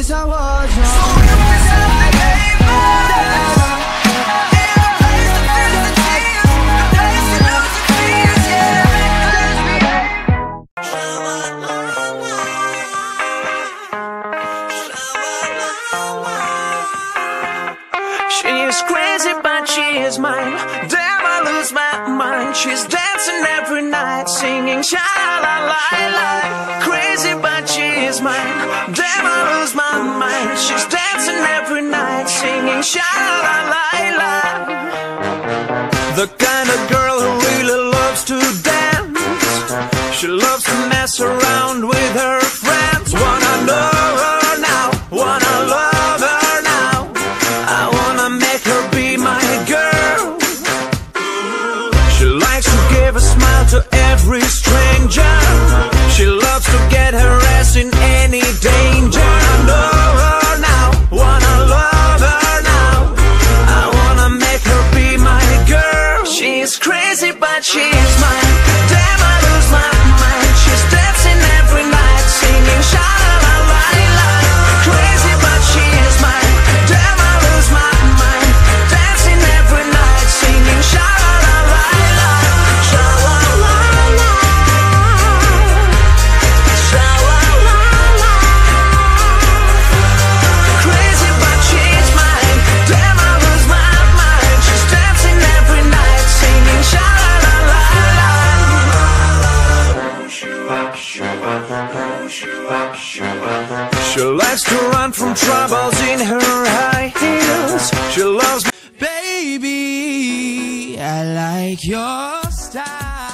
wish I was young. So you miss out the game, in the place to feel the tears, the place to lose the fears, yeah. She is crazy, but she is mine. Damn, I lose my mind. She's dancing every night, singing sha-la-la-la. Crazy, but she is mine. Damn, I lose my mind. She's dancing every night, singing sha-la-la-la. The kind of girl who really loves to dance. She loves to mess around with her friends. Wanna know her now, wanna love her now. I wanna make her be my girl. She likes to give a smile to every stranger. She loves to get her ass in any danger. I know her now, wanna love her now. I wanna make her be my girl. She's crazy, but she's mine. Damn, I lose my mind. She's dancing every night, singing sha-la-la-la-la. Crazy, but she is mine. Damn, I lose my mind. Dancing every night, singing sha-la-la-la-la. Sha-la-la-la. Sha-la-la-la. Crazy, but she's mine. Damn, I lose my mind. She's dancing every night, singing sha-la-la-la-la. She likes to run from troubles in her high heels. She loves me. Baby, I like your style.